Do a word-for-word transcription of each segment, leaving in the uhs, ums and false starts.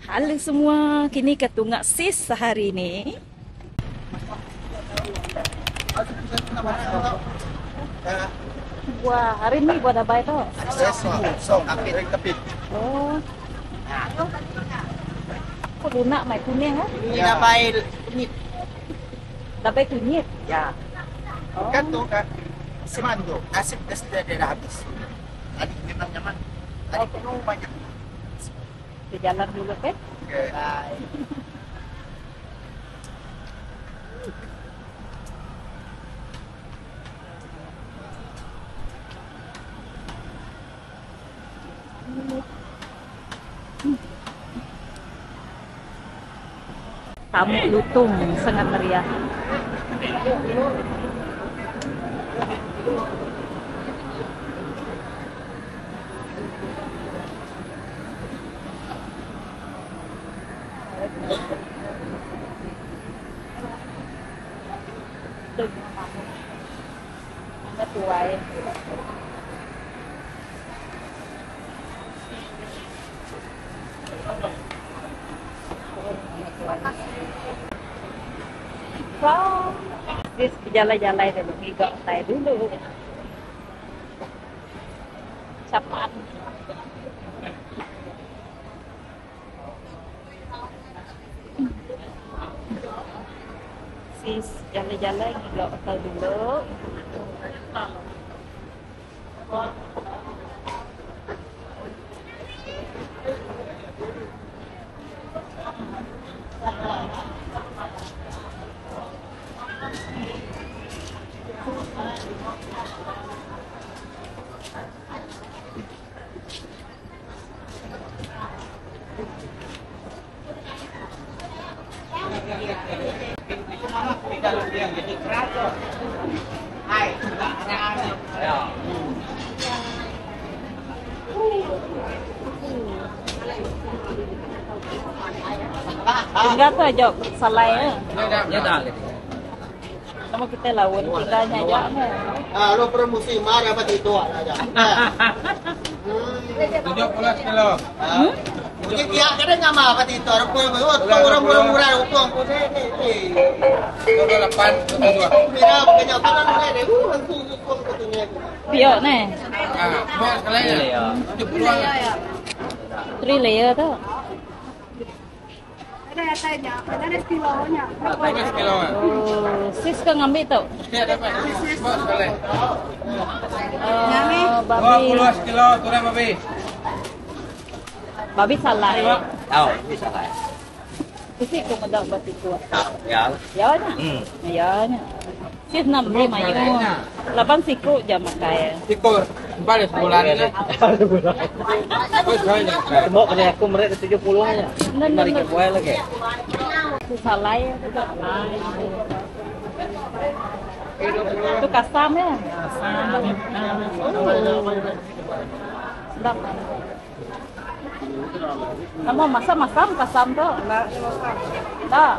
Halo semua, kini ketunggak sis sehari ini. Wah, hari ini buat apa itu? So, kapit, kapit. Oh. Kok lunak mai kuning ah? Ini dapat kunyit. Dapat kunyit. Ya. Oh. Kan tuh kan semando, asip dah sudah dah habis. Tadi memang nyaman. Tadi penuh banyak. Di jalan dulu kan? Oke. Bye. Tamu lutung sangat meriah. Tuai. Wow, this jalan-jalan dulu, ngigok saya dulu. Cepat. Sis jalan-jalan ngigok saya dulu. Tinggal tu aja salai ya. Ya dah. Nama kita lawan tinggalnya aja. Ah, lo promosi mana apa itu aja. tujuh puluh kilo. Hmm? Mungkin dia kadang nggak mau apa itu orang pun orang murah-murah uang pun ini. dua puluh delapan, dua puluh dua. Mira makanya kalau mulai deh, langsung uang katanya. Pio nih. Ah, mau sekalian ya. tujuh puluh an. Three layer tu. Ada tanya, ada kilonya. dua belas kilo. Oh, sis ke ngambil tu. Dia dapat. Mau sekalian. Oh, dua babi. puluh kilo turun babi. Babi salai. Oh, bisa lah. Isi ko madak bati ko. Ya. Ya na. Hmm. Ya na. Sis nam ni mayo. Lapan siku jam makai. Tikur. Balik sebulan ini. Semua kena aku mereka tujuh puluh aja. Mari ke buaya lagi. Sis salai tu. Tu kasam ya. Kasam. Sedap. Kamu masam-masam kasam tu? Tak.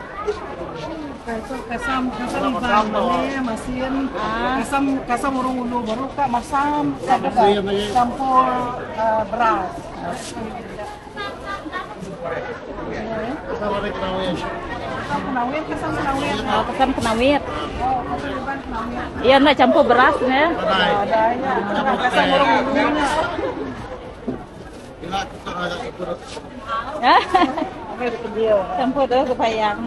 Kasam, kasam ibang boleh, masin. Kasam, kasam urung ulu baru kak masam, campur uh, beras. Kasam kenawit, kasam kenawit. Oh, kasam kenawit. Oh, kasam ibang kenawit. Iya nak campur beras ni. Adanya, kasam urung ulunya. Campur tu kepayang.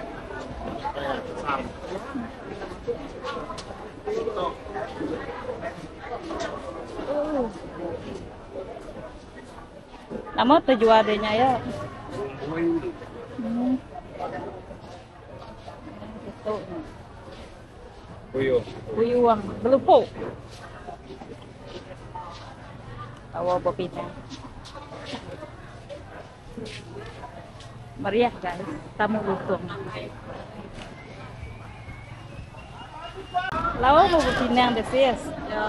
Uh. Nama terjual adanya ya. Hmm. Itu. Puyuh. Puyuang, belupuk. Tawa bopina. Meriah guys, tamu lutung. Lawa mau bopina desis. Ya.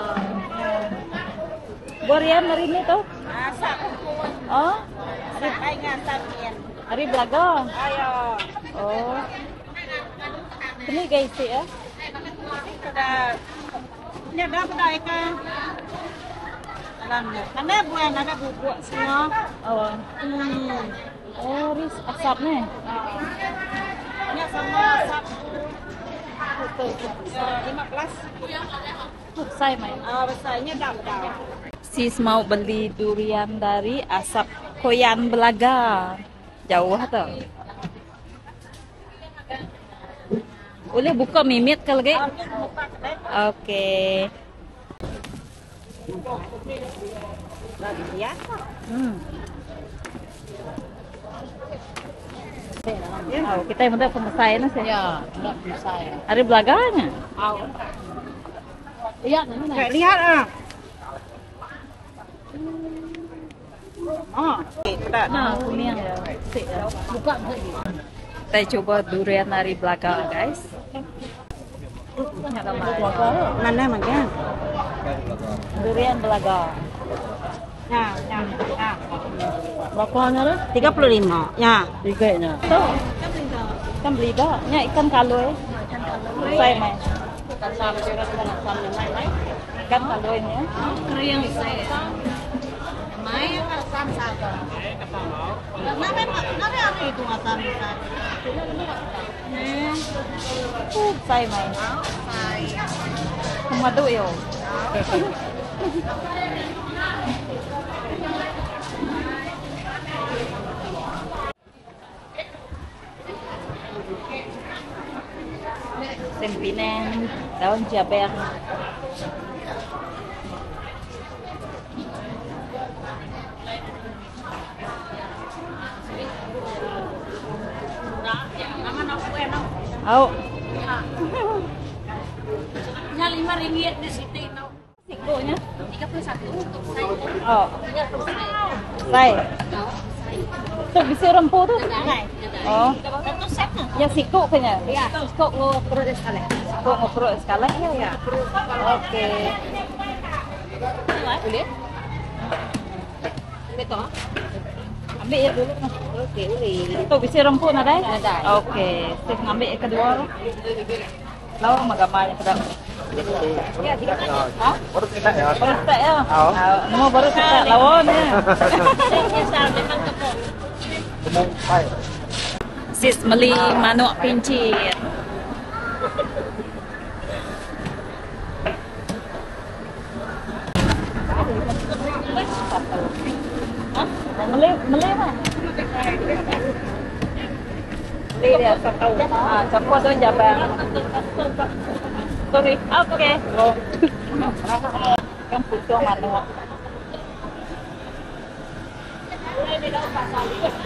Borian hari ini tuh? Masak. Oh, Ay nga, sabihin. hari belaga. Ayo. Oh. Ini guys ya. Kada. Nya dah pada eka. Karena bukan ada bubuk semua. Oh. Hmm. Oh, ris asapnya. Ini sama asap. Betul. lima belas. Besar main. Ah, besarnya dah. Sis mau beli durian dari Asap Koyan Belaga. Jauh tuh. Boleh buka mimit kalau gitu. Oke. Hmm. Oh, kita yang udah pemesanan sih. Ya, enggak bisa ya. Ada belaganya. Iya, Kayak lihat ah. Oh, nah, kuning ya. buka Kita coba durian dari belakang, guys. mana emangnya? Durian belakang. Nah, nah, nah. Berapanya tuh? tiga puluh lima. Ya, tiganya. Tuh, kan beli dah. Nya ikan kaloi. Saya main. Ikan kaloinya. Kering saya. Mai yang asam saja. Kenapa kenapa hari itu asam saja? Uh, saya main. Kumadu yo. Sempinen, daun jaber. Oh. Ya lima ringgit di sini. Sikonya tiga puluh satu untuk saya. oh Tiga puluh saya. saya tuh bisa rempu tuh oh Satu set nah. ya siku kayaknya Ya, kok lo perlu sekali. kok ngobrol sekali ya ya oke Boleh? Betul. ambil ya dulu Oke, boleh. tuh bisa rempu nada Ada. oke sip ngambil yang kedua lawan sama gambarnya sedap Ya, tiga puluh. Hah? Baru kita ya. baru kita ya Oh. mau baru kita lawan ya Nyesal memang kepok. Umum saya. sis beli manuk pincit Hah? Meli, meli mah. Meli dia. Ah, coklat tuh jabang. Sorry. Oke. Kan pucung manuk.